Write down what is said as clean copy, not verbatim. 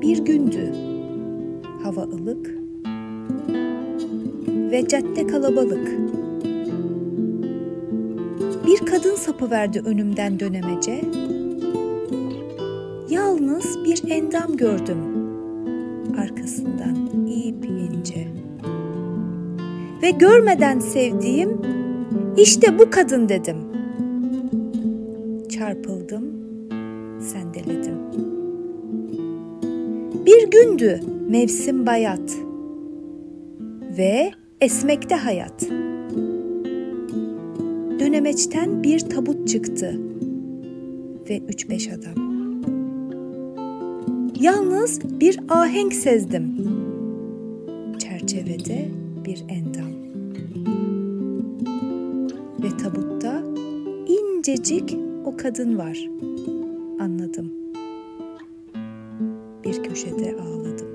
Bir gündü, hava ılık ve cadde kalabalık. Bir kadın sapıverdi önümden dönemece. Yalnız bir endam gördüm, arkasından ip ince. Ve görmeden sevdiğim, işte bu kadın dedim. Çarpıldım, sendeledim. Bir gündü, mevsim bayat ve esmekte hayat. Dönemeçten bir tabut çıktı ve 3-5 adam. Yalnız bir ahenk sezdim, çerçevede bir endam. Ve tabutta incecik o kadın var, anladım. Bir köşede ağladım.